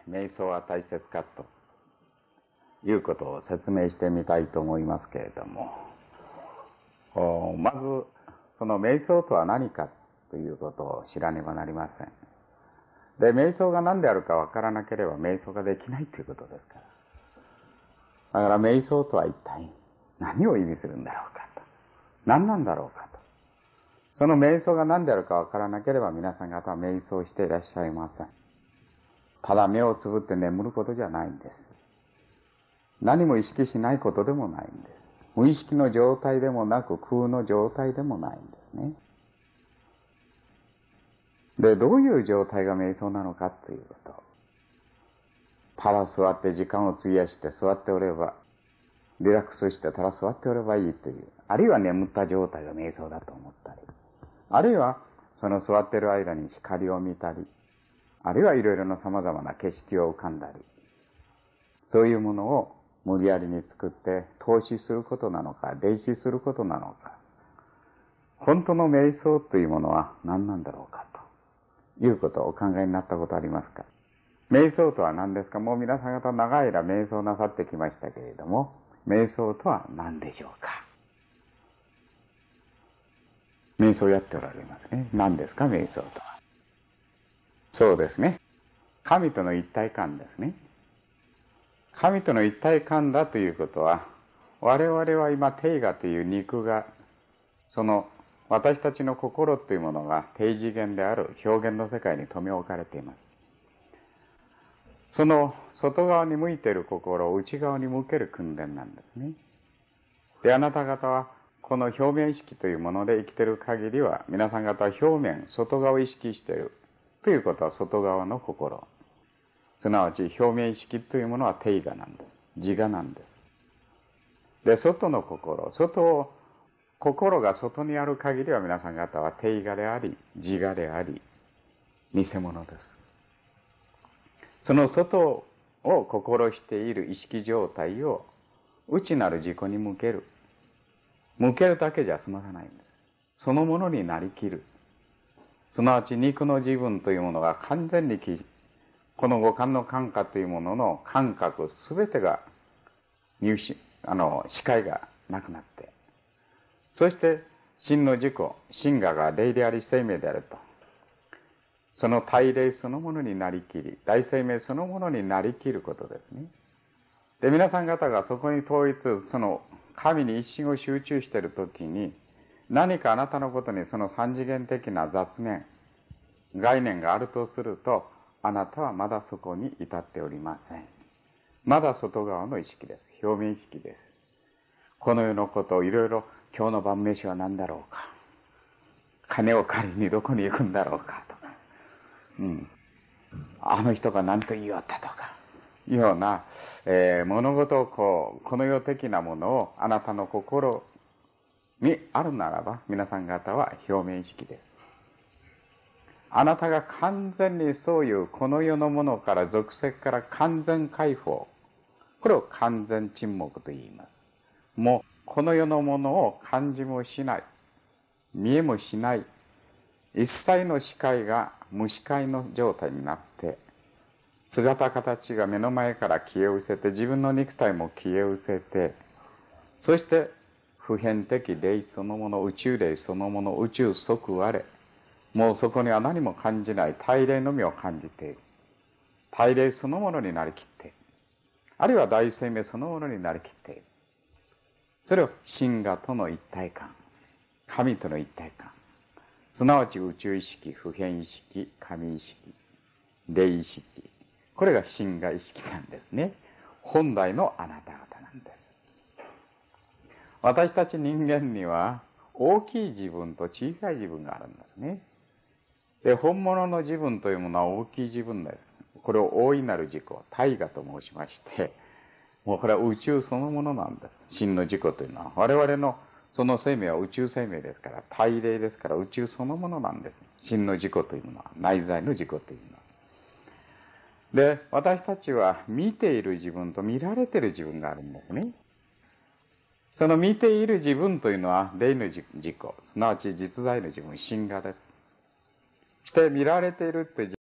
瞑想は大切かということを説明してみたいと思いますけれども、まずその瞑想とは何かということを知らねばなりません。で、瞑想が何であるかわからなければ瞑想ができないということですから。だから瞑想とは一体何を意味するんだろうかと。何なんだろうかと。その瞑想が何であるかわからなければ皆さん方は瞑想していらっしゃいません。ただ目をつぶって眠ることじゃないんです。何も意識しないことでもないんです。無意識の状態でもなく空の状態でもないんですね。で、どういう状態が瞑想なのかということ。ただ座って時間を費やして座っておれば、リラックスしてただ座っておればいいという、あるいは眠った状態が瞑想だと思ったり、あるいはその座っている間に光を見たり、あるいはいろいろな様々な景色を浮かんだり、そういうものを無理やりに作って投資することなのか、霊視することなのか、本当の瞑想というものは何なんだろうかということをお考えになったことありますか？瞑想とは何ですか？もう皆さん方長い間瞑想なさってきましたけれども、瞑想とは何でしょうか？瞑想やっておられますね。何ですか瞑想とは？そうですね。神との一体感ですね。神との一体感だということは、我々は今定我という肉が、その私たちの心というものが低次元である表現の世界に留め置かれています。その外側に向いている心を内側に向ける訓練なんですね。で、あなた方はこの表面意識というもので生きている限りは、皆さん方は表面、外側を意識しているということは外側の心。すなわち表面意識というものは定我なんです。自我なんです。で、外の心、心が外にある限りは皆さん方は定我であり、自我であり、偽物です。その外を心している意識状態を内なる自己に向ける。向けるだけじゃ済まさないんです。そのものになりきる。すなわち肉の自分というものが完全にこの五感の感覚というものの感覚すべてが視界がなくなって、そして真の自己、真我が霊であり生命であると。その大霊そのものになりきり、大生命そのものになりきることですね。で、皆さん方がそこに統一、その神に一心を集中しているときに、何かあなたのことにその三次元的な雑念、概念があるとすると、あなたはまだそこに至っておりません。まだ外側の意識です。表面意識です。この世のことをいろいろ、今日の晩飯は何だろうか。金を借りにどこに行くんだろうかとか。あの人が何と言いよったとか。いうような、物事をこの世的なものをあなたの心にあるならば、皆さん方は表面意識です。あなたが完全にそういうこの世のものから属性から完全解放。これを完全沈黙と言います。もうこの世のものを感じもしない。見えもしない。一切の視界が無視界の状態になって、姿形が目の前から消え失せて、自分の肉体も消え失せて、そして普遍的霊そのもの、宇宙霊そのもの、宇宙即我、もうそこには何も感じない大霊のみを感じている。大霊そのものになりきっている。あるいは大生命そのものになりきっている。それを真我との一体感、神との一体感、すなわち宇宙意識、普遍意識、神意識、霊意識、これが真我意識なんですね。本来のあなた方なんです。私たち人間には大きい自分と小さい自分があるんですね。で、本物の自分というものは大きい自分です。これを大いなる自己、大我と申しまして、もうこれは宇宙そのものなんです。真の自己というのは。我々のその生命は宇宙生命ですから、大霊ですから宇宙そのものなんです。真の自己というものは、内在の自己というのは。で、私たちは見ている自分と見られている自分があるんですね。その見ている自分というのは霊の自己、すなわち実在の自分、真我です。そして見られているって